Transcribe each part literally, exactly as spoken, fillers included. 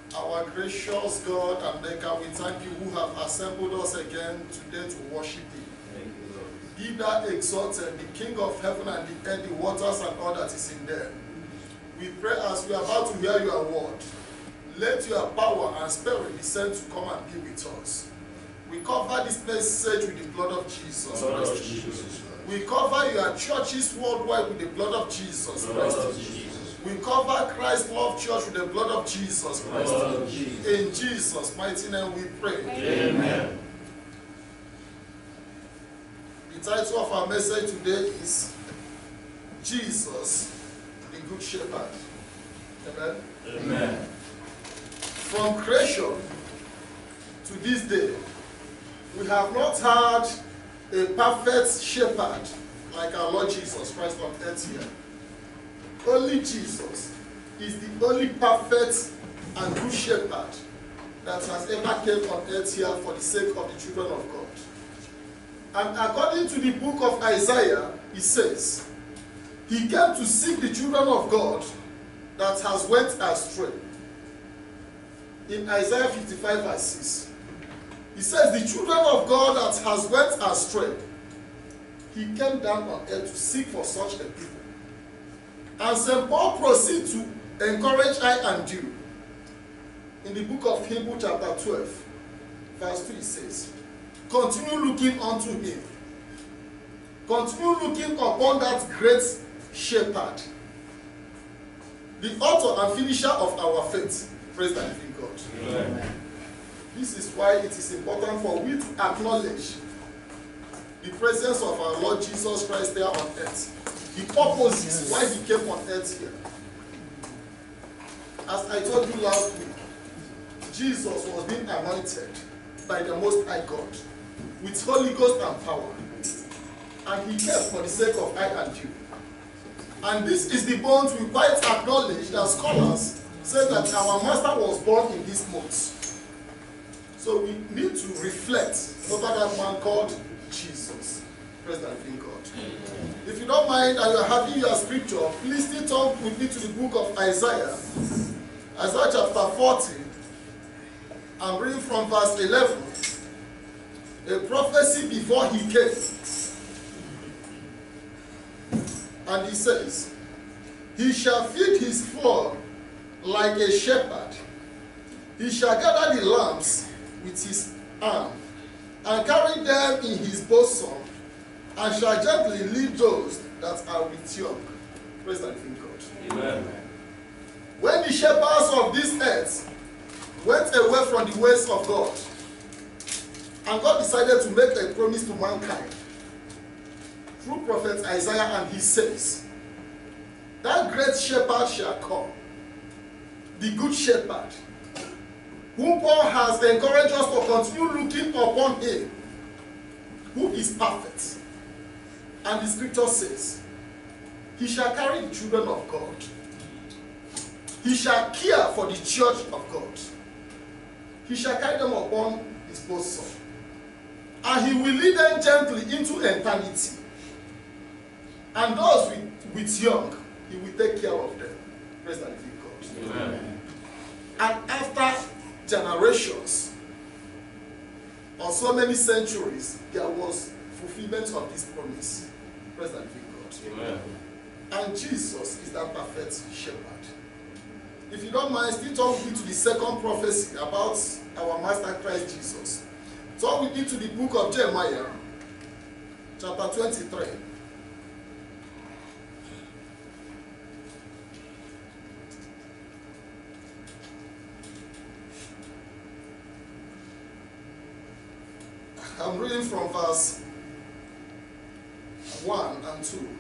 Our gracious God and Maker, we thank you who have assembled us again today to worship you. Thank you, Lord. Be thou exalted, the King of heaven and the earth, the waters and all that is in them. We pray as we are about to hear your word, let your power and spirit be sent to come and be with us. We cover this message with the blood of Jesus Blood of Christ. Jesus. We cover your churches worldwide with the blood of Jesus Blood Christ. of Jesus. We cover Christ Love Church with the blood of Jesus Christ. Blood of Jesus. In Jesus' mighty name we pray. Amen. The title of our message today is Jesus, the Good Shepherd. Amen. Amen. From creation to this day, we have not had a perfect shepherd like our Lord Jesus Christ on earth here. Only Jesus is the only perfect and good shepherd that has ever came on earth here for the sake of the children of God. And according to the book of Isaiah, it says, he came to seek the children of God that has went astray. In Isaiah fifty-five verse six, he says, the children of God that has went astray, he came down on earth to seek for such a people. And Saint Paul proceeds to encourage I and you. In the book of Hebrews chapter twelve, verse two, it says, continue looking unto him. Continue looking upon that great shepherd, the author and finisher of our faith. Praise the living God. Amen. This is why it is important for we to acknowledge the presence of our Lord Jesus Christ there on earth. The purpose why he came on earth here. As I told you last week, Jesus was being anointed by the Most High God with Holy Ghost and power. And he came for the sake of I and you. And this is the bond we quite acknowledge that scholars say that our master was born in this month. So we need to reflect over that man called Jesus. Praise the living God. If you don't mind and you are having your scripture, please still turn with me to the book of Isaiah. Isaiah chapter forty. I'm reading from verse eleven. A prophecy before he came. And he says, he shall feed his flock like a shepherd. He shall gather the lambs with his arm, and carry them in his bosom, and shall gently lead those that are with young. Praise the living God. Amen. When the shepherds of this earth went away from the ways of God, and God decided to make a promise to mankind through prophet Isaiah, and he says, that great shepherd shall come, the good shepherd, whom Paul has encouraged us to continue looking upon him, who is perfect. And the scripture says, he shall carry the children of God. He shall care for the church of God. He shall carry them upon his bosom. And he will lead them gently into eternity. And those with, with young, he will take care of them. Praise the living God. Amen. And after generations, or so many centuries, there was fulfillment of this promise. Praise the living God. Amen. And Jesus is that perfect shepherd. If you don't mind, still talk with me to the second prophecy about our Master Christ Jesus. Talk with me to the book of Jeremiah, chapter twenty-three. I'm reading from verse one and two.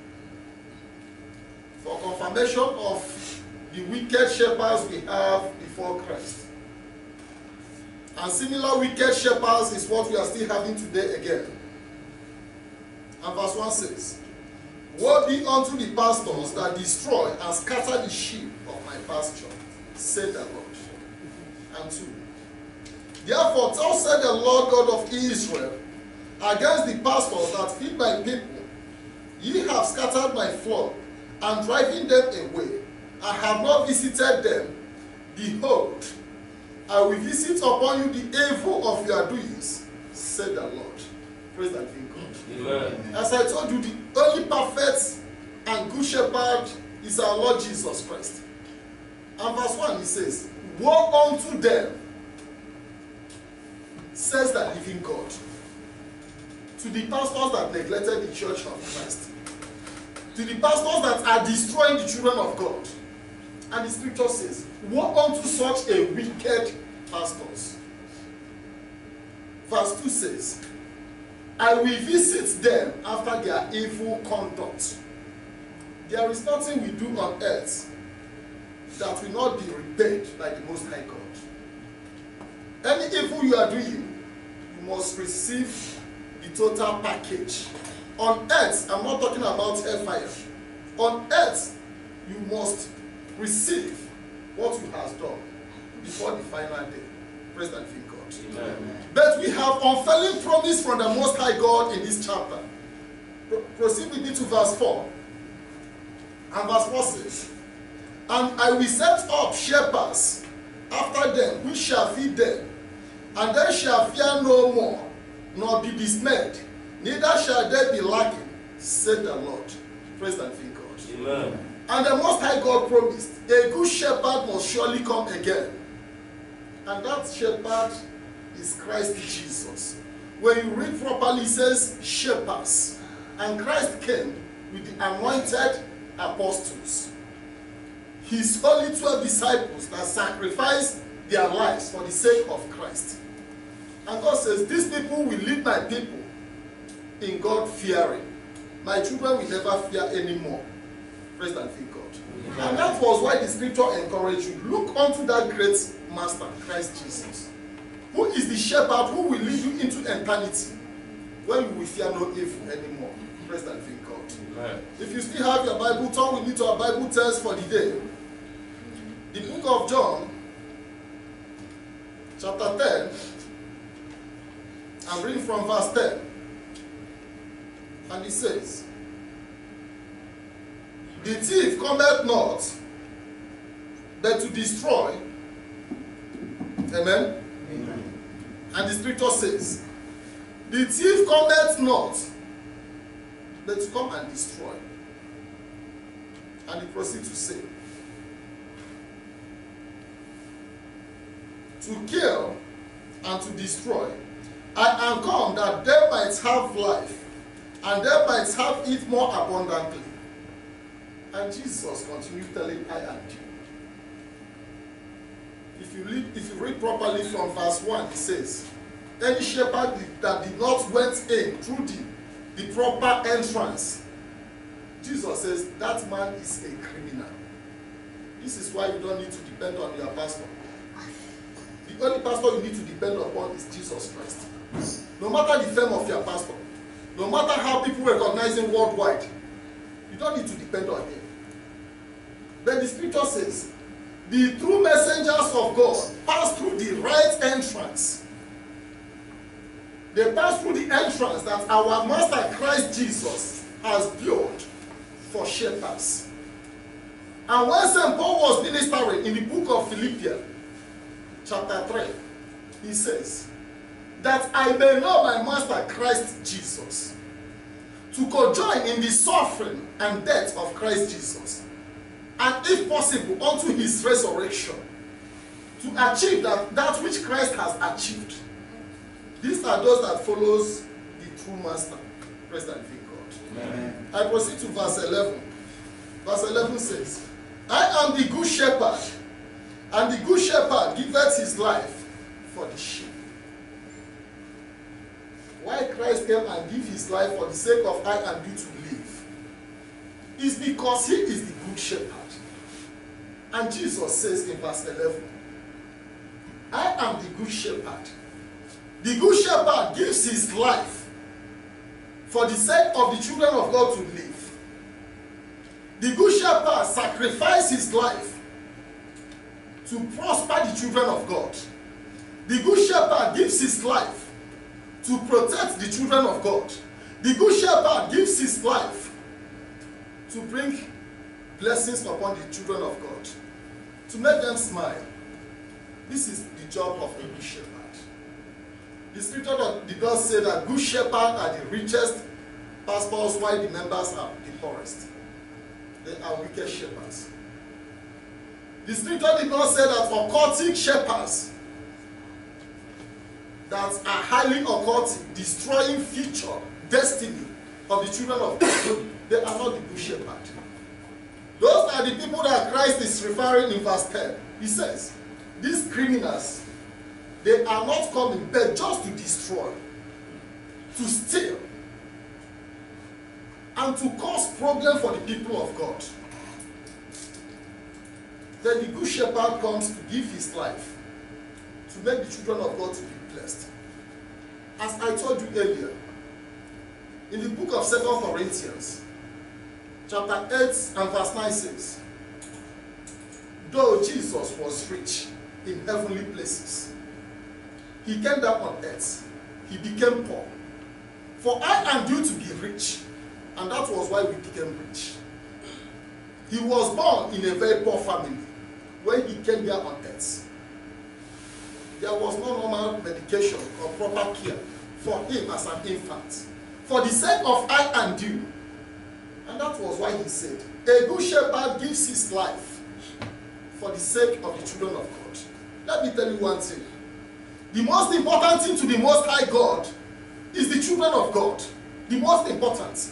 For confirmation of the wicked shepherds we have before Christ. And similar wicked shepherds is what we are still having today again. And verse one says, woe be unto the pastors that destroy and scatter the sheep of my pasture, said the Lord. And two, therefore, thus said the Lord God of Israel, against the pastors that feed my people, ye have scattered my flock, and driven them away. I have not visited them. Behold, I will visit upon you the evil of your doings, said the Lord. Praise the living God. Amen. As I told you, the only perfect and good shepherd is our Lord Jesus Christ. And verse one, he says, woe unto them, says the living God, to the pastors that neglected the church of Christ, to the pastors that are destroying the children of God. And the scripture says, woe unto such a wicked pastors. Verse two says, I will visit them after their evil conduct. There is nothing we do on earth that will not be repaid by the Most High God. Any evil you are doing, you must receive the total package. On earth, I'm not talking about hellfire. On earth, you must receive what you have done before the final day. Praise the living God. Amen. But we have unfailing promise from the Most High God in this chapter. Pro proceed with me to verse four. And verse four says, and I will set up shepherds after them, which shall feed them, and they shall fear no more, nor be dismayed, neither shall they be lacking, said the Lord. Praise the living God. Amen. And the Most High God promised, a good shepherd must surely come again. And that shepherd is Christ Jesus. When you read properly, it says shepherds. And Christ came with the anointed apostles, his only twelve disciples that sacrificed their lives for the sake of Christ. And God says, these people will lead my people in God fearing. My children will never fear anymore. Praise the living God. Amen. And that was why the scripture encouraged you. Look unto that great master, Christ Jesus, who is the shepherd who will lead you into eternity, when you will fear no evil anymore. Praise the living God. Amen. If you still have your Bible, turn with me to our Bible text for the day. The book of John, chapter ten. I'm reading from verse ten. And it says, the thief cometh not, but to destroy. Amen? Amen. And the scripture says, the thief cometh not, but to come and destroy. And he proceeds to say, to kill and to destroy. I am come that they might have life, and they might have it more abundantly. And Jesus continued telling, I am you. If you read, if you read properly from verse one, it says, any shepherd that did not went in through the, the proper entrance, Jesus says, that man is a criminal. This is why you don't need to depend on your pastor. The only pastor you need to depend upon is Jesus Christ. No matter the fame of your pastor, no matter how people recognize him worldwide, you don't need to depend on him. But the scripture says, the true messengers of God pass through the right entrance. They pass through the entrance that our Master Christ Jesus has built for shepherds. And when Saint Paul was ministering in the book of Philippians, chapter three, he says, that I may know my Master Christ Jesus, to conjoin in the suffering and death of Christ Jesus, and if possible unto his resurrection, to achieve that, that which Christ has achieved. These are those that follows the true master. Praise the living God. Amen. I proceed to verse eleven. Verse eleven says, I am the good shepherd, and the good shepherd giveth his life for the sheep. Why Christ came and gave his life for the sake of I and you to live is because he is the good shepherd. And Jesus says in verse eleven, I am the good shepherd. The good shepherd gives his life for the sake of the children of God to live. The good shepherd sacrifices his life to prosper the children of God. The good shepherd gives his life to protect the children of God. The good shepherd gives his life to bring blessings upon the children of God, to make them smile. This is the job of a good shepherd. The scripture did not say that good shepherds are the richest pastors while the members are the poorest. They are wicked shepherds. The scripture did not say that occultic shepherds that are highly occultic, destroying future, destiny of the children of God, they are not the good shepherd. Those are the people that Christ is referring in verse ten. He says, these criminals, they are not coming but just to destroy, to steal, and to cause problem for the people of God. Then the good shepherd comes to give his life to make the children of God to be blessed. As I told you earlier, in the book of Second Corinthians, chapter eight and verse nine says, though Jesus was rich in heavenly places, he came down on earth, he became poor. For I am due to be rich, and that was why we became rich. He was born in a very poor family when he came here on earth. There was no normal medication or proper care for him as an infant, for the sake of I and you. And that was why he said, a good shepherd gives his life for the sake of the children of God. Let me tell you one thing. The most important thing to the Most High God is the children of God. The most important.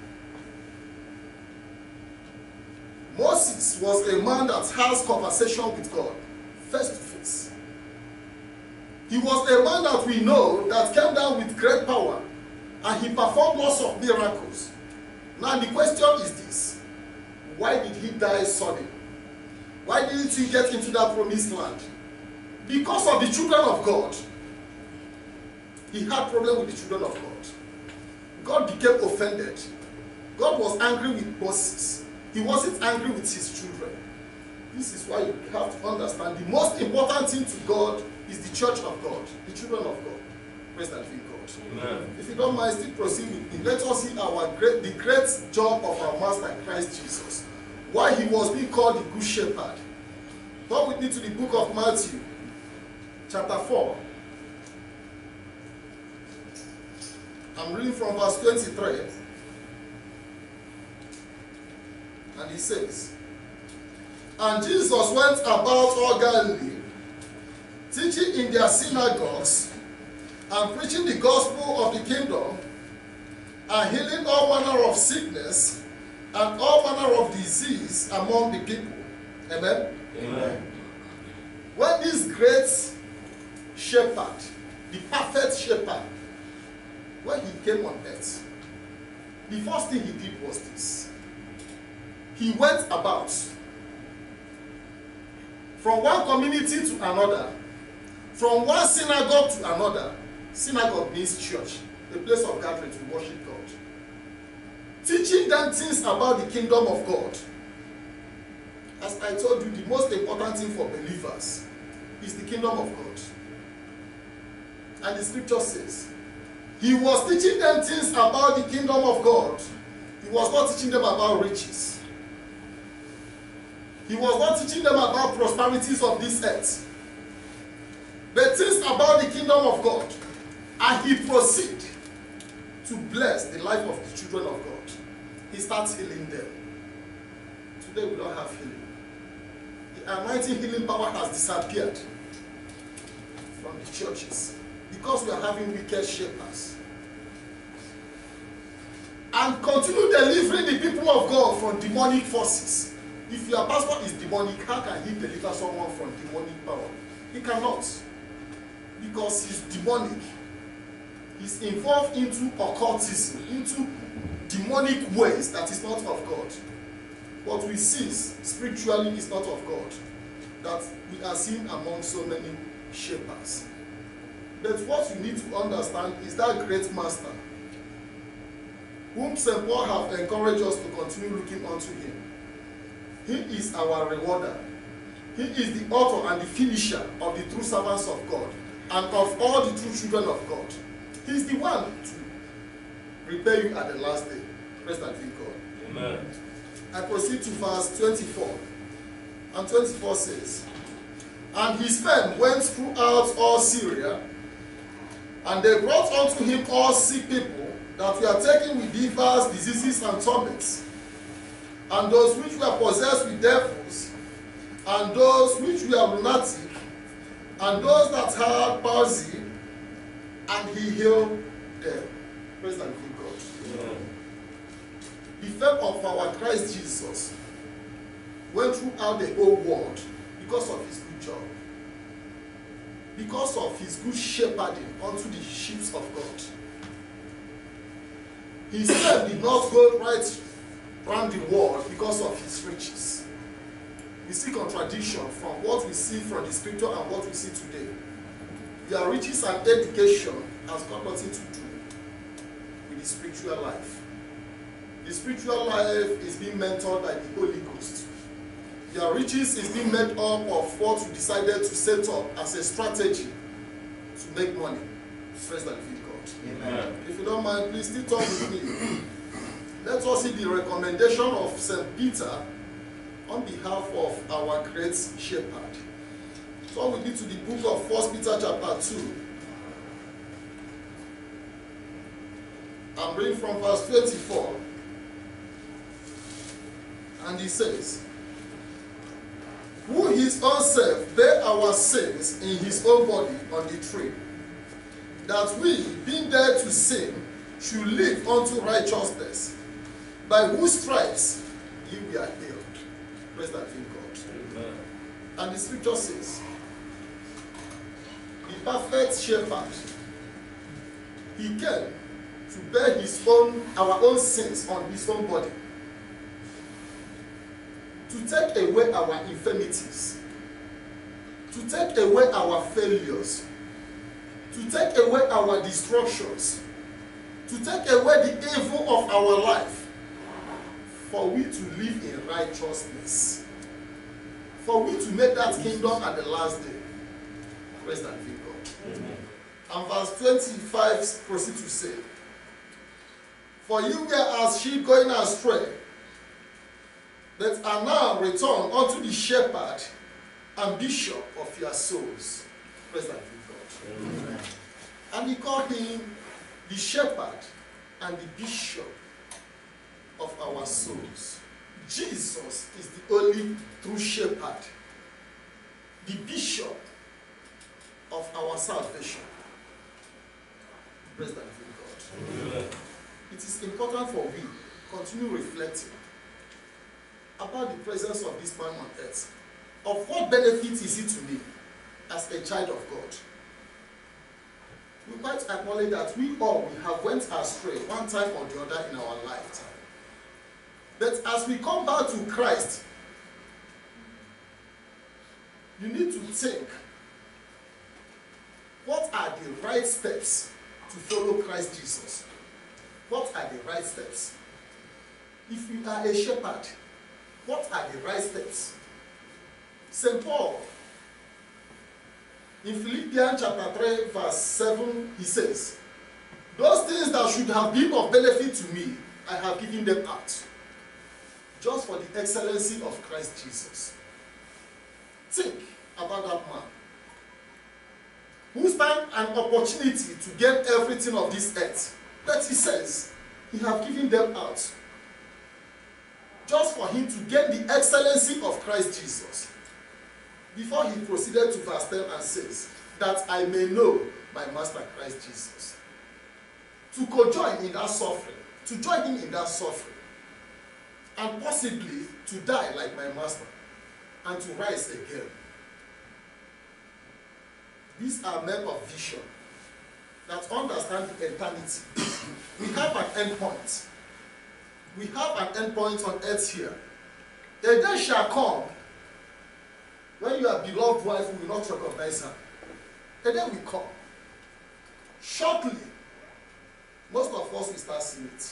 Moses was a man that has conversation with God face to face. He was a man that we know that came down with great power, and he performed lots of miracles. Now the question is this: why did he die suddenly? Why didn't he get into that promised land? Because of the children of God. He had problem with the children of God. God became offended. God was angry with Moses. He wasn't angry with his children. This is why you have to understand the most important thing to God is the church of God, the children of God. Praise the living God. Amen. If you don't mind, still proceed with me. Let us see our great, the great job of our Master Christ Jesus. Why he was being called the Good Shepherd. Come with me to the book of Matthew, chapter four. I'm reading from verse twenty-three. And he says, and Jesus went about all Galilee, teaching in their synagogues, and preaching the gospel of the kingdom, and healing all manner of sickness, and all manner of disease among the people. Amen? Amen. When this great shepherd, the perfect shepherd, when he came on earth, the first thing he did was this. He went about from one community to another, from one synagogue to another. Synagogue means church, a place of gathering to worship God. Teaching them things about the kingdom of God. As I told you, the most important thing for believers is the kingdom of God. And the scripture says, he was teaching them things about the kingdom of God. He was not teaching them about riches. He was not teaching them about prosperities of this earth, but things about the kingdom of God. And he proceeded to bless the life of the children of God. He starts healing them. Today we don't have healing. The anointing healing power has disappeared from the churches because we are having wicked shepherds. And continue delivering the people of God from demonic forces. If your pastor is demonic, how can he deliver someone from demonic power? He cannot. Because he's demonic. He's involved into occultism, into demonic ways that is not of God. What we see spiritually is not of God. That we are seen among so many shepherds. But what you need to understand is that great master, whom Saint Paul have encouraged us to continue looking unto him. He is our rewarder. He is the author and the finisher of the true servants of God and of all the true children of God. He is the one to repay you at the last day. Praise the living God. Amen. I proceed to verse twenty-four. And twenty-four says, And his fame went throughout all Syria, and they brought unto him all sick people that were taken with divers diseases and torments, and those which were possessed with devils, and those which were lunatic, and those that had palsy, and he healed them. Praise the living God. Amen. The fame of our Christ Jesus went throughout the whole world because of his good job, because of his good shepherding unto the sheep of God. His fame did not go right around the world because of his riches. We see contradiction from what we see from the scripture and what we see today. Their riches and education has got nothing to do with the spiritual life. The spiritual life is being mentored by the Holy Ghost. Their riches is being made up of what we decided to set up as a strategy to make money. Praise the living God. Amen. If you don't mind, please still talk with me. Let us see the recommendation of Saint Peter on behalf of our great shepherd. So we need to the book of First Peter chapter two. I'm reading from verse twenty-four. And he says, who his own self bare our sins in his own body on the tree, that we, being dead to sin, should live unto righteousness, by whose stripes ye were healed. Praise that in God. Amen. And the scripture says, the perfect shepherd, he came to bear his own, our own sins on his own body, to take away our infirmities, to take away our failures, to take away our destructions, to take away the evil of our life, for we to live in righteousness, for we to make that kingdom at the last day. Praise that living God. Amen. And verse twenty-five proceeds to say, for you were as sheep going astray, that are now returned unto the shepherd and bishop of your souls. Praise that living God. Amen. And he called him the shepherd and the bishop of our souls. Jesus is the only true shepherd, the bishop of our salvation. Praise the living God. Amen. It is important for we continue reflecting about the presence of this man on earth. Of what benefit is it to me as a child of God? We might acknowledge that we all we have went astray one time or the other in our lifetime. But as we come back to Christ, you need to think, what are the right steps to follow Christ Jesus? What are the right steps? If you are a shepherd, what are the right steps? Saint Paul, in Philippians chapter three, verse seven, he says, those things that should have been of benefit to me, I have given them out, just for the excellency of Christ Jesus. Think about that man who found an opportunity to get everything of this earth, but he says he have given them out just for him to get the excellency of Christ Jesus. Before he proceeded to verse ten and says, that I may know my master Christ Jesus. To co-join in that suffering, to join him in that suffering, and possibly to die like my master, and to rise again. These are men of vision that understand the eternity. We have an end point. We have an end point on earth here. A day shall come when your beloved wife will not recognize her. A day will come. Shortly, most of us will start seeing it.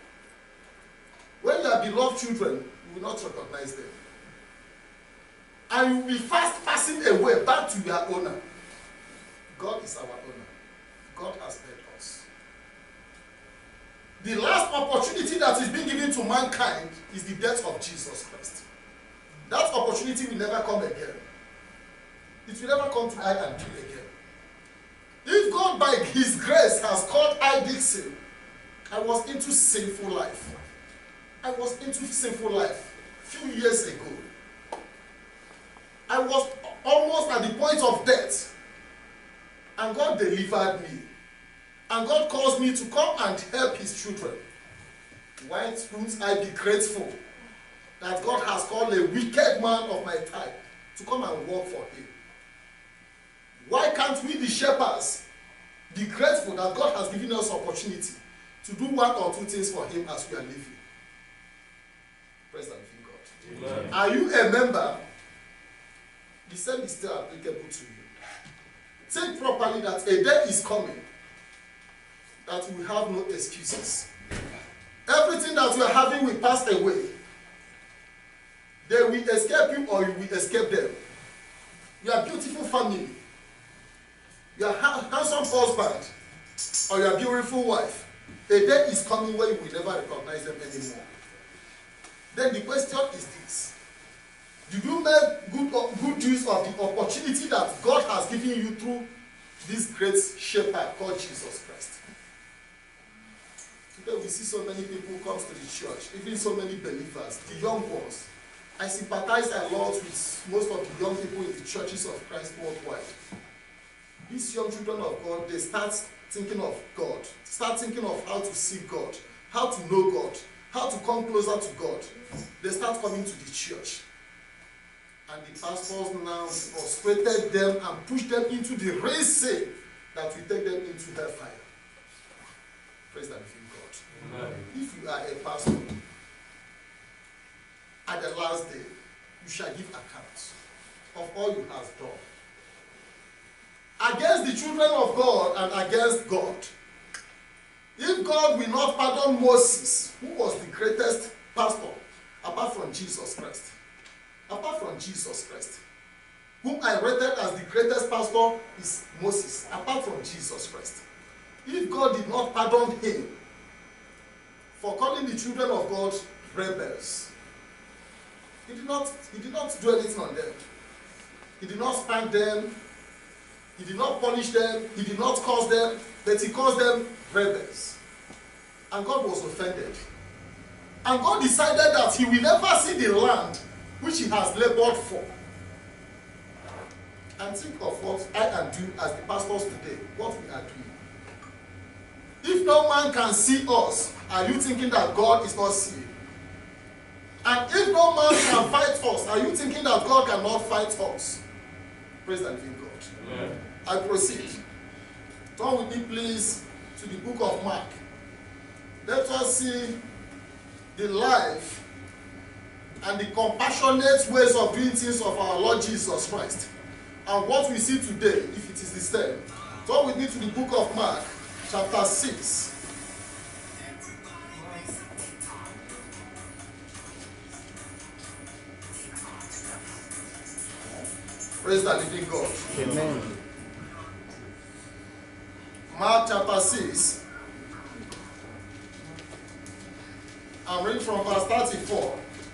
When your beloved children, you will not recognize them. And you will be fast passing away back to your owner. God is our owner. God has made us. The last opportunity that is being given to mankind is the death of Jesus Christ. That opportunity will never come again. it will never come to I and do again. If God by his grace has called I Dixon, I was into sinful life. I was into sinful life a few years ago. I was almost at the point of death. And God delivered me. And God calls me to come and help his children. Why won't I be grateful that God has called a wicked man of my type to come and work for him? Why can't we, the shepherds, be grateful that God has given us opportunity to do one or two things for him as we are living? Praise the living God. Amen. Are you a member? The same is still applicable to you. Think properly that a day is coming that we have no excuses. Everything that we are having will pass away. They will escape you or you will escape them. Your beautiful family, your handsome husband, or your beautiful wife, a day is coming where you will never recognize them anymore. Then the question is this: did you make good, good use of the opportunity that God has given you through this great shepherd called Jesus Christ? Today we see so many people who come to the church, even so many believers, the young ones. I sympathize a lot with most of the young people in the churches of Christ worldwide. These young children of God, they start thinking of God, start thinking of how to see God, how to know God, how to come closer to God. They start coming to the church. And the pastors now frustrated them and pushed them into the race that will take them into hellfire. Praise the living God. Amen. If you are a pastor, at the last day, you shall give account of all you have done against the children of God and against God. If God will not pardon Moses, who was the greatest pastor apart from Jesus Christ, apart from Jesus Christ, whom I rated as the greatest pastor is Moses, apart from Jesus Christ. If God did not pardon him for calling the children of God rebels, he did not, he did not do anything on them. He did not spank them. He did not punish them. He did not curse them. But he calls them rebels. And God was offended. And God decided that he will never see the land which he has labored for. And think of what I am doing as the pastors today, what we are doing. If no man can see us, are you thinking that God is not seeing? And if no man can fight us, are you thinking that God cannot fight us? Praise the living God. Amen. I proceed. Turn with me, please, to the book of Mark. Let us see the life and the compassionate ways of doing things of our Lord Jesus Christ. And what we see today, if it is the same. Turn with me to the book of Mark, chapter six. Praise the living God. Amen. Mark chapter six. I'm reading from verse thirty-four.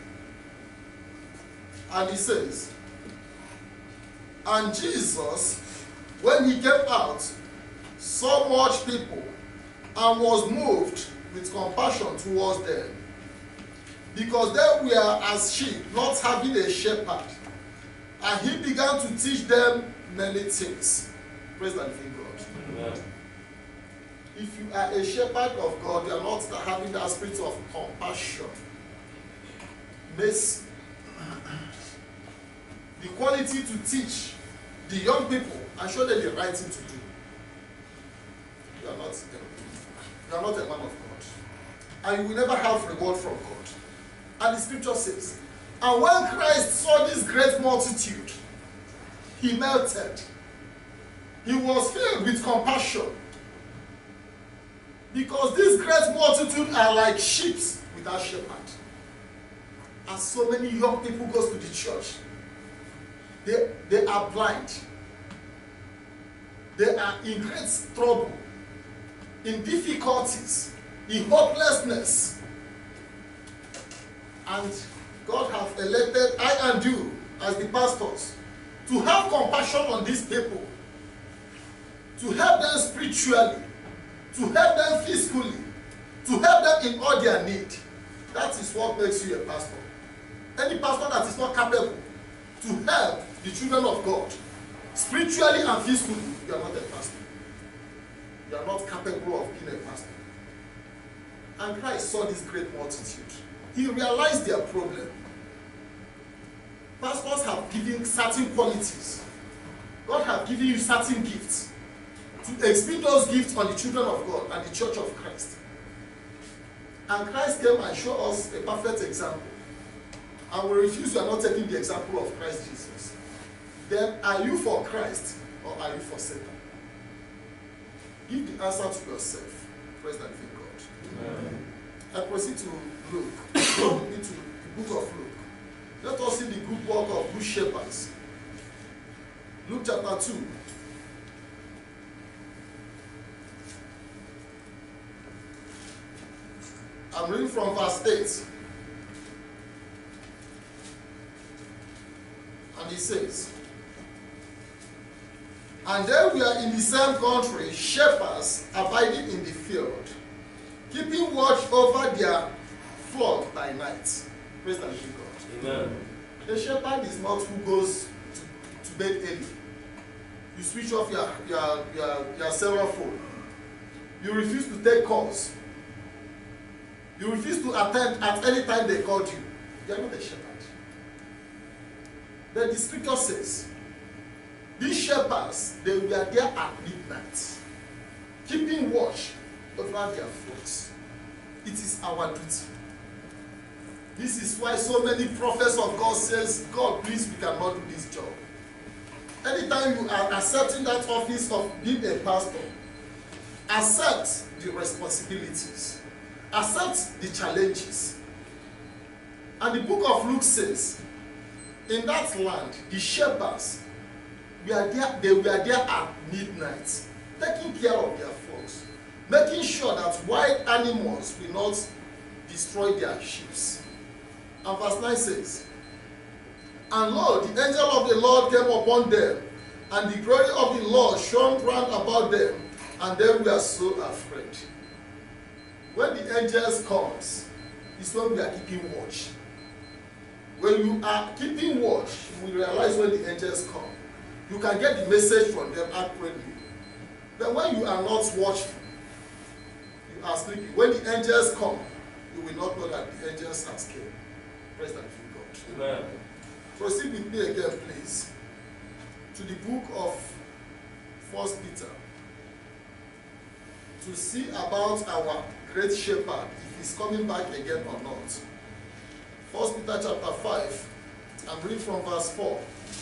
And he says, and Jesus, when he came out, saw much people, and was moved with compassion towards them, because they were as sheep, not having a shepherd. And he began to teach them many things. Praise the living God. Amen. If you are a shepherd of God, you are not having that spirit of compassion, mercy, the quality to teach the young people and show them the right thing to do. You are not, you are not a man of God. And you will never have reward from God. And the scripture says, and when Christ saw this great multitude, he melted. He was filled with compassion. Because this great multitude are like sheep without shepherd. As so many young people go to the church, they, they are blind. They are in great trouble, in difficulties, in hopelessness. And God has elected I and you as the pastors to have compassion on these people, to help them spiritually, to help them physically, to help them in all their need. That is what makes you a pastor. Any pastor that is not capable to help the children of God, spiritually and physically, you are not a pastor. You are not capable of being a pastor. And Christ saw this great multitude. He realized their problem. Pastors have given certain qualities. God has given you certain gifts to expend those gifts on the children of God and the church of Christ. And Christ came and showed us a perfect example. And we refuse, you are not taking the example of Christ Jesus. Then are you for Christ or are you for Satan? Give the answer to yourself. Praise the living God. Amen. I proceed to Luke. Go into the book of Luke. Let us see the good work of good shepherds. Luke chapter two. I'm reading from verse eight. And he says, and there were in the same country shepherds abiding in the field, keeping watch over their flock by night. Praise the living God. Amen. The shepherd is not who goes to, to bed early. You switch off your, your, your, your cell phone. You refuse to take calls. You refuse to attend at any time they called you. You are not a shepherd. Then the scripture says, these shepherds, they were there at midnight, keeping watch over their flocks. It is our duty. This is why so many prophets of God says, God, please, we cannot do this job. Anytime you are accepting that office of being a pastor, accept the responsibilities, accept the challenges. And the book of Luke says, in that land, the shepherds were there, they were there at midnight, taking care of their flocks, making sure that wild animals will not destroy their sheep. And verse nine says, and lo, the angel of the Lord came upon them, and the glory of the Lord shone round about them, and they were so afraid. When the angels comes, it's when we are keeping watch. When you are keeping watch, you will realize when the angels come. You can get the message from them accurately. But when you are not watchful, you are sleeping. When the angels come, you will not know that the angels have came. Praise the living God. Amen. Proceed with me again, please, to the book of First Peter, to see about our great shepherd, if he's coming back again or not. First Peter chapter five, I'm reading from verse four.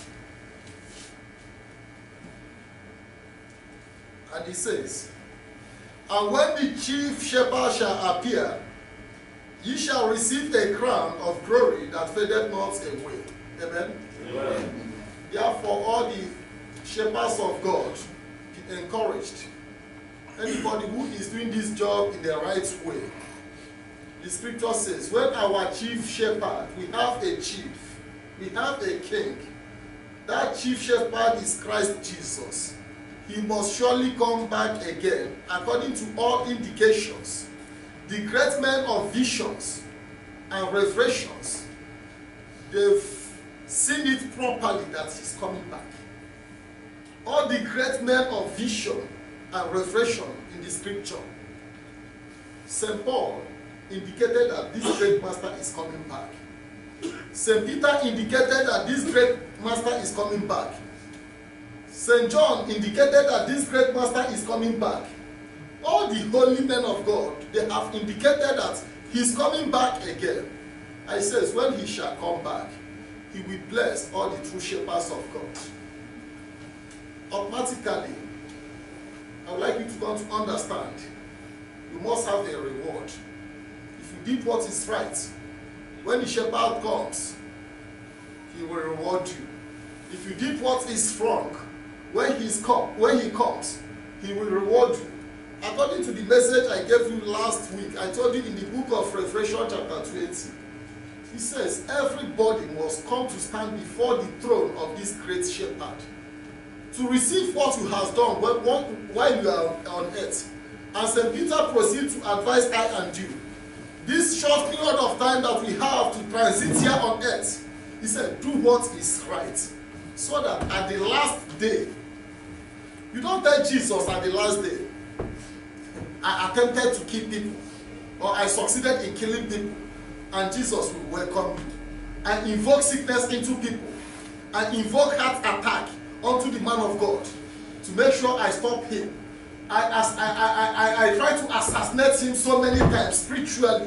And he says, and when the chief shepherd shall appear, ye shall receive a crown of glory that fadeth not away. Amen? Amen. Therefore, all the shepherds of God be encouraged. Anybody who is doing this job in the right way. The scripture says, when our chief shepherd, we have a chief, we have a king. That chief shepherd is Christ Jesus. He must surely come back again, according to all indications. The great men of visions and revelations, they've seen it properly that he's coming back. All the great men of vision and revelation in the scripture, Saint Paul indicated that this great master is coming back. Saint Peter indicated that this great master is coming back. Saint John indicated that this great master is coming back. All the holy men of God, they have indicated that he's coming back again. I says, when he shall come back, he will bless all the true shepherds of God. Automatically, I would like you to come to understand, you must have a reward. If you did what is right, when the shepherd comes, he will reward you. If you did what is wrong, when, he's come, when he comes, he will reward you. According to the message I gave you last week, I told you in the book of Revelation chapter twenty, He says everybody must come to stand before the throne of this great shepherd to receive what you have done while you are on earth. And Saint Peter proceeds to advise I and you, this short period of time that we have to transit here on earth, he said, do what is right, so that at the last day, you don't tell Jesus at the last day, I attempted to kill people, or I succeeded in killing people, and Jesus will welcome you, and invoke sickness into people, and invoke heart attack unto the man of God, to make sure I stop him. I, as, I, I, I, I try to assassinate him so many times spiritually.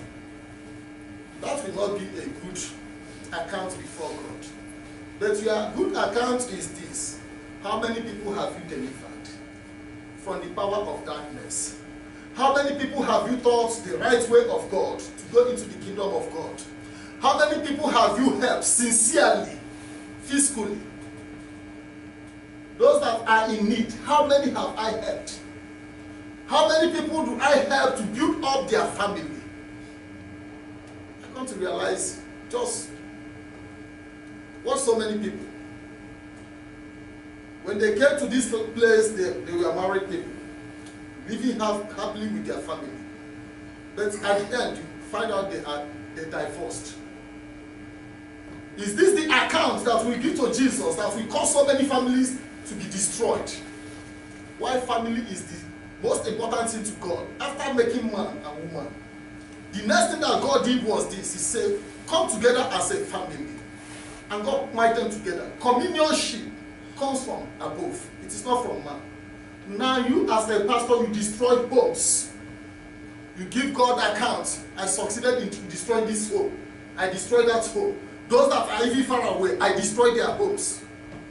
That will not be a good account before God. But your good account is this. How many people have you delivered from the power of darkness? How many people have you taught the right way of God to go into the kingdom of God? How many people have you helped sincerely, physically? Those that are in need, how many have I helped? How many people do I help to build up their family? I come to realize just what so many people. When they came to this place, they, they were married people, living happily with their family. But at the end, you find out they are they divorced. Is this the account that we give to Jesus, that we cause so many families to be destroyed? Why family is the most important thing to God after making man and woman? The next thing that God did was this. He said, come together as a family. And God might them together. Communionship comes from above. It is not from man. Now you as a pastor, you destroy homes. You give God account. I succeeded in destroying this home. I destroyed that home. Those that are even far away, I destroyed their homes.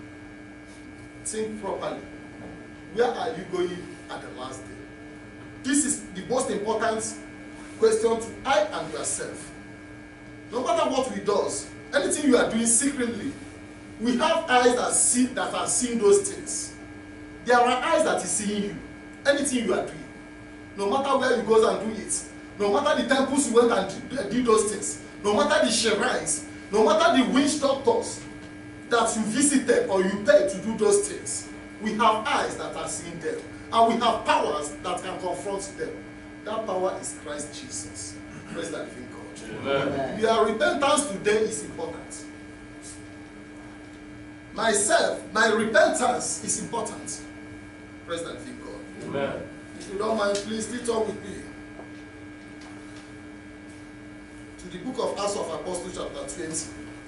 Think properly. Where are you going at the last day? This is the most important question to I and yourself. No matter what we do, anything you are doing secretly, we have eyes that see that are seeing those things. There are eyes that is seeing you. Anything you are doing, no matter where you go and do it, no matter the temples you went and did those things, no matter the shrines, no matter the witch doctors that you visited or you paid to do those things, we have eyes that are seeing them, and we have powers that can confront them. That power is Christ Jesus. Praise the living God. Amen. Your repentance today is important. Myself, my repentance is important. Praise the living God. Amen. If you don't mind, please sit on with me to the book of Acts of Apostles, chapter twenty.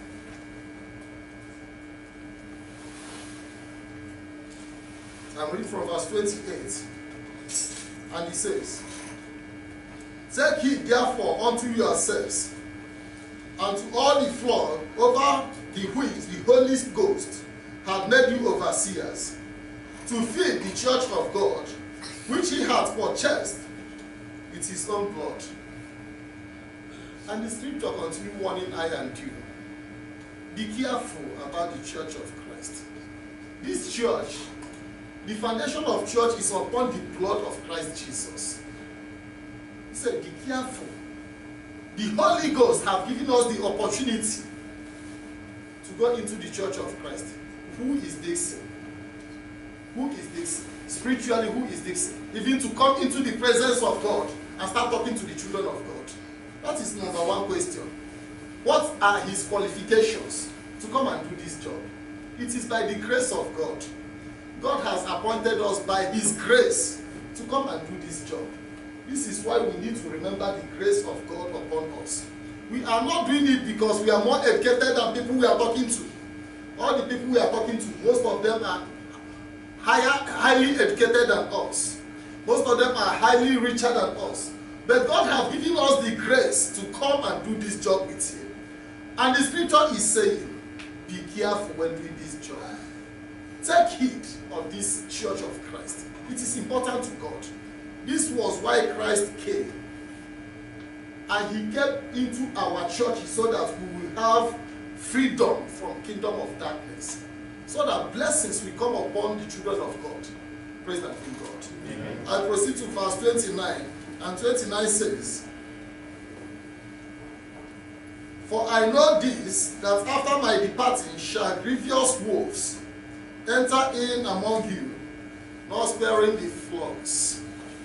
I'm reading from verse twenty-eight. And he says, take heed therefore unto yourselves, and to all the flock over the which the Holy Ghost hath made you overseers, to feed the church of God, which he hath purchased with his own blood. And the scripture continues warning I and you. Be careful about the church of Christ. This church, the foundation of church is upon the blood of Christ Jesus. He said, be careful. The Holy Ghost have given us the opportunity to go into the church of Christ. Who is this? Who is this? Spiritually, who is this? Even to come into the presence of God and start talking to the children of God. That is number one question. What are his qualifications to come and do this job? It is by the grace of God. God has appointed us by his grace to come and do this job. This is why we need to remember the grace of God upon us. We are not doing it because we are more educated than people we are talking to. All the people we are talking to, most of them are higher, highly educated than us. Most of them are highly richer than us. But God has given us the grace to come and do this job with him. And the scripture is saying, be careful when doing this job. Take heed of this church of Christ. It is important to God. This was why Christ came. And he came into our church so that we will have freedom from kingdom of darkness. So that blessings will come upon the children of God. Praise the living God. Amen. I proceed to verse twenty-nine. And twenty-nine says, For I know this, that after my departing shall grievous wolves enter in among you, not sparing the flocks.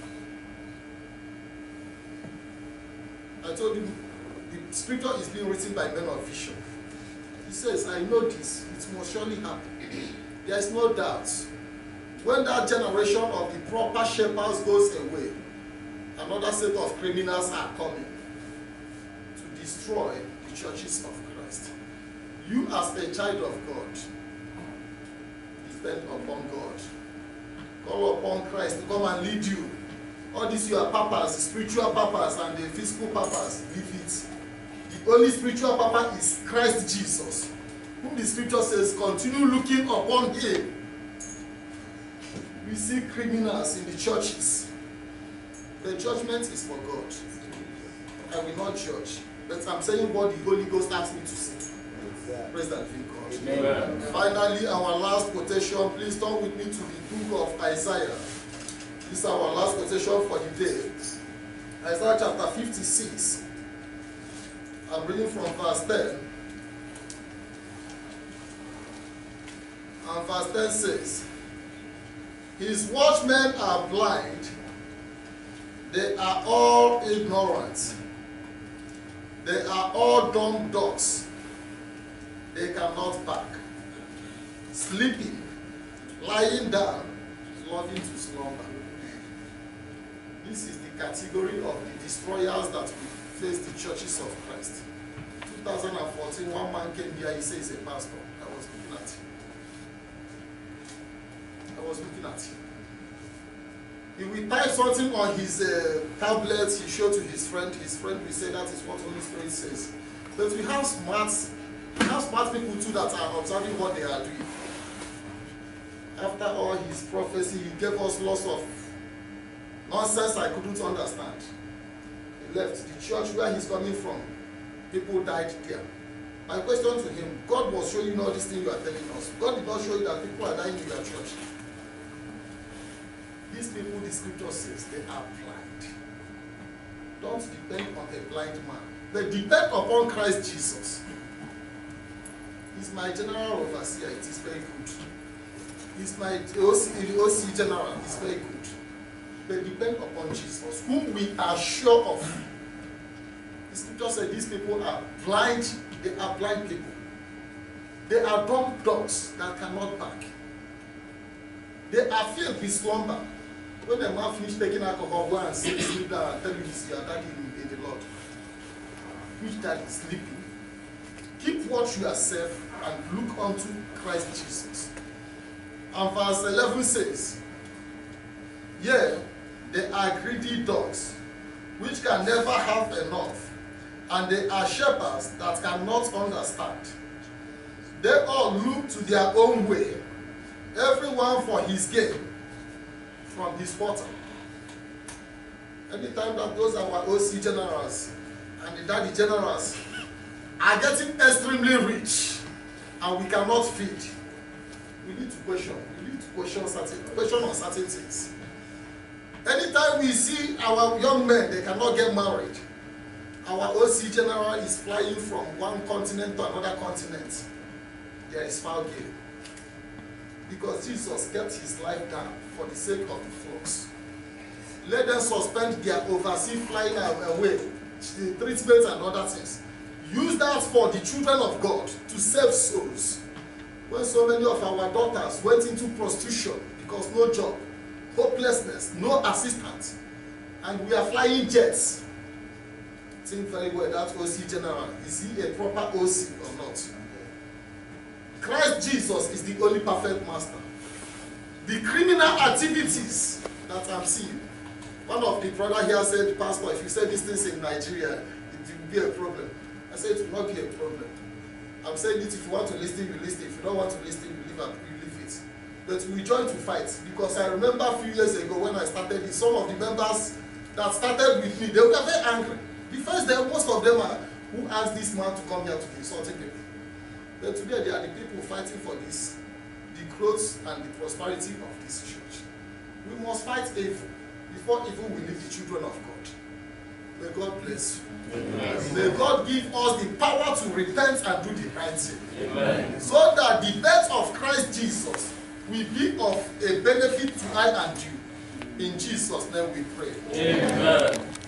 I told you, the scripture is being written by men of vision. He says, I know this, it must surely happen. There is no doubt. When that generation of the proper shepherds goes away, another set of criminals are coming to destroy the churches of Christ. You as a child of God, depend upon God. Call upon Christ to come and lead you. All these your papas, the spiritual papas and the physical papas, leave it. The only spiritual papa is Christ Jesus, whom the scripture says, continue looking upon him. We see criminals in the churches. The judgment is for God. I will not judge. But I'm saying what the Holy Ghost asked me to say. Praise the living God. Amen. Finally, our last quotation. Please turn with me to the book of Isaiah. This is our last quotation for the day. Isaiah chapter fifty-six. I'm reading from verse ten. And verse ten says, his watchmen are blind, they are all ignorant, they are all dumb dogs, they cannot bark, sleeping, lying down, loving to slumber. This is the category of the destroyers that will face the churches of Christ. two thousand fourteen, one man came here, he says he's a pastor. I was looking at him. I was looking at him. He will type something on his uh, tablet, he showed to his friend, his friend will say that is what Holy Spirit says. But we have smart, we have smart people too that are observing what they are doing. After all his prophecy, he gave us lots of nonsense I couldn't understand. He left the church where he's coming from. People died there. My question to him, God was showing you all these things you are telling us. God did not show you that people are dying in your church. These people, the scripture says, they are blind. Don't depend on a blind man. But depend upon Christ Jesus. He's my general overseer. It is very good. He's my O C, the O C general. It's very good. But depend upon Jesus, whom we are sure of. The scripture says these people are blind. They are blind people. They are dumb dogs that cannot bark. They are filled with slumber. When the man finished taking alcohol, go and sit, sleep down and tell you this, your daddy in the Lord. Which dad is sleeping? Keep watch yourself and look unto Christ Jesus. And verse eleven says, yea, they are greedy dogs, which can never have enough, and they are shepherds that cannot understand. They all look to their own way, everyone for his gain from his bottom. Anytime that those are our O C generals and the daddy generals are getting extremely rich and we cannot feed, we need to question. We need to question certain question on certain things. Anytime we see our young men, they cannot get married. Our O C general is flying from one continent to another continent. There is foul gain. Because Jesus kept his life down for the sake of the flocks. Let them suspend their overseas flying away, the treatment and other things. Use that for the children of God to save souls. When so many of our daughters went into prostitution because no job, hopelessness, no assistance, and we are flying jets. Think very well that O C general, is he a proper O C or not? Christ Jesus is the only perfect master. The criminal activities that I'm seeing, one of the brother here said, Pastor, if you say these things in Nigeria, it will be a problem. I said it will not be a problem. I'm saying it, if you want to listen, you listen. If you don't want to listen, you leave, you leave it. But we join to fight, because I remember a few years ago when I started it, some of the members that started with me, they were very angry. The first day, most of them are, who asked this man to come here to be insulting people? But today, they are the people fighting for this, the growth and the prosperity of this church. We must fight evil before evil will leave the children of God. May God bless you. Amen. May God give us the power to repent and do the right thing. Amen. So that the death of Christ Jesus will be of a benefit to I and you. In Jesus' name we pray. Amen.